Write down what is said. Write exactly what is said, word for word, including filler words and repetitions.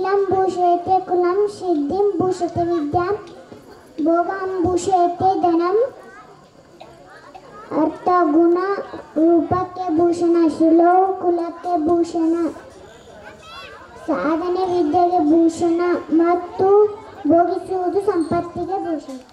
शीलं भूषयते कुलं सिद्धिं भूषते विद्यां भोगं भूषयते धनम् अर्थ गुण रूपಕ್ಕೆ ಭೂಷಣ ಶಿಲವು ಕುಲಕ್ಕೆ ಭೂಷಣ ಸಾಧನೆ ವಿದ್ಯೆಗೆ ಭೂಷಣ ಮತ್ತು ಭೋಗಿಸುವುದು ಸಂಪತ್ತಿಗೆ ಭೂಷಣ.